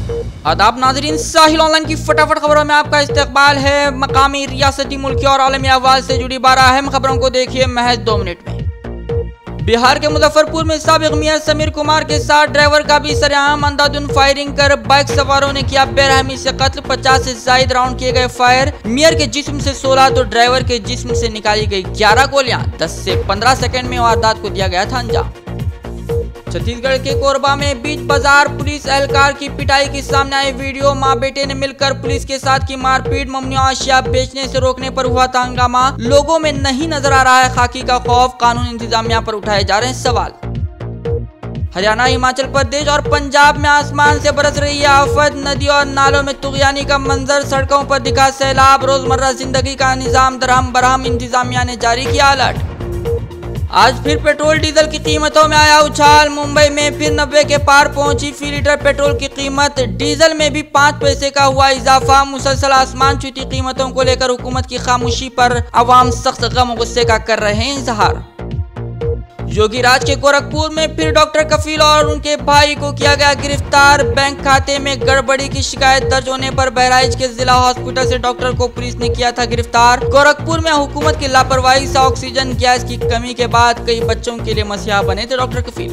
आदाब नाजरीन, साहिल ऑनलाइन की फटाफट खबरों में आपका इस्तकबाल है। मकामी, रियासती, मुल्की और आलमी अहवाल से जुड़ी 12 अहम खबरों को देखिए महज 2 मिनट में। बिहार के मुजफ्फरपुर में साबिक मेयर समीर कुमार के साथ ड्राइवर का भी सरेआम अंधाधुंध फायरिंग कर बाइक सवारों ने किया बेरहमी से कत्ल। 50 से ज्यादा राउंड किए गए फायर। मेयर के जिस्म से 16 तो ड्राइवर के जिस्म से निकाली गई 11 गोलियां। 10 से 15 सेकंड में वारदात को दिया गया था अंजाम। छत्तीसगढ़ के कोरबा में बीच बाजार पुलिस एहलकार की पिटाई की सामने आई वीडियो। मां बेटे ने मिलकर पुलिस के साथ की मारपीट। ममनुआ अशिया बेचने से रोकने पर हुआ था हंगामा। लोगों में नहीं नजर आ रहा है खाकी का खौफ। कानून इंतजामिया पर उठाए जा रहे हैं सवाल। हरियाणा, हिमाचल प्रदेश और पंजाब में आसमान से बरस रही है आफत। नदी और नालों में तुगयानी का मंजर। सड़कों पर दिखा सैलाब। रोजमर्रा जिंदगी का निजाम दरहम बरहम। इंतजामिया ने जारी किया अलर्ट। आज फिर पेट्रोल डीजल की कीमतों में आया उछाल। मुंबई में फिर 90 के पार पहुंची फी लीटर पेट्रोल की कीमत। डीजल में भी 5 पैसे का हुआ इजाफा। मुसलसल आसमान छूती कीमतों को लेकर हुकूमत की खामोशी पर अवाम सख्त गम गुस्से का कर रहे हैं इजहार। योगी राज के गोरखपुर में फिर डॉक्टर कफील और उनके भाई को किया गया गिरफ्तार। बैंक खाते में गड़बड़ी की शिकायत दर्ज होने पर बहराइच के जिला हॉस्पिटल से डॉक्टर को पुलिस ने किया था गिरफ्तार। गोरखपुर में हुकूमत की लापरवाही से ऑक्सीजन गैस की कमी के बाद कई बच्चों के लिए मसीहा बने थे डॉक्टर कफील।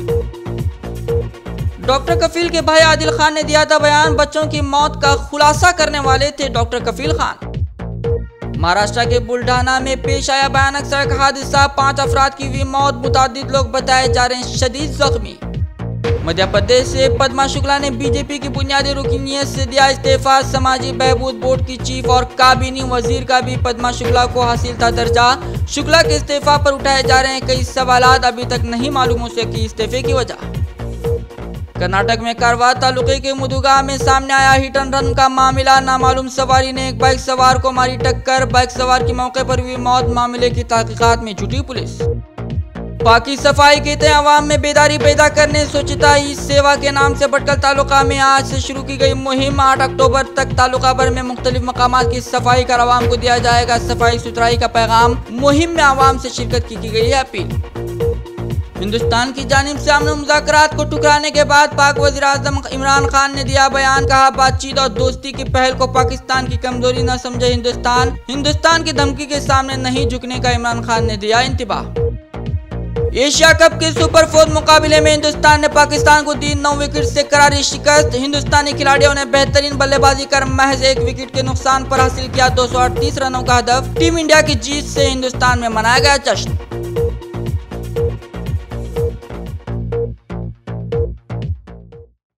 डॉक्टर कफील के भाई आदिल खान ने दिया था बयान। बच्चों की मौत का खुलासा करने वाले थे डॉक्टर कफील खान। महाराष्ट्र के बुल्ढाना में पेश आया भयानक सड़क हादसा। 5 अफराद की हुई मौत। मुतादिद लोग बताए जा रहे हैं शदीद जख्मी। मध्य प्रदेश से पद्मा शुक्ला ने बीजेपी की बुनियादी रुकनीत से दिया इस्तीफा। समाजी बहबूद बोर्ड की चीफ और काबीनी वजीर का भी पद्मा शुक्ला को हासिल था दर्जा। शुक्ला के इस्तीफा पर उठाए जा रहे हैं कई सवालात। अभी तक नहीं मालूम हो सकी इस्तीफे की वजह। कर्नाटक में कारवार तालुके के मुदुगा में सामने आया हिट एंड रन का मामला। नामालूम सवारी ने एक बाइक सवार को मारी टक्कर। बाइक सवार की मौके पर हुई मौत। मामले की तहकीकात में जुटी पुलिस। पाकी सफाई के तहत अवाम में बेदारी पैदा करने स्वच्छता ही सेवा के नाम से भटकल तालुका में आज से शुरू की गई मुहिम। 8 अक्टूबर तक तालुका भर में मुख्तलिफ मकामात की सफाई कर अवाम को दिया जाएगा सफाई सुथराई का पैगाम। मुहिम में अवाम से शिरकत की गई है अपील। हिंदुस्तान की जानिब से अमन मुज़ाकरात को ठुकराने के बाद पाक वज़ीर आज़म इमरान खान ने दिया बयान। कहा बातचीत और दोस्ती की पहल को पाकिस्तान की कमजोरी न समझे हिंदुस्तान की धमकी के सामने नहीं झुकने का इमरान खान ने दिया इंतबाह। एशिया कप के सुपर 4 मुकाबले में हिंदुस्तान ने पाकिस्तान को दी 9 विकेट से करारी शिकस्त। हिंदुस्तानी खिलाड़ियों ने बेहतरीन बल्लेबाजी कर महज 1 विकेट के नुकसान पर हासिल किया 238 रनों का हदफ। टीम इंडिया की जीत से हिंदुस्तान में मनाया गया जश्न।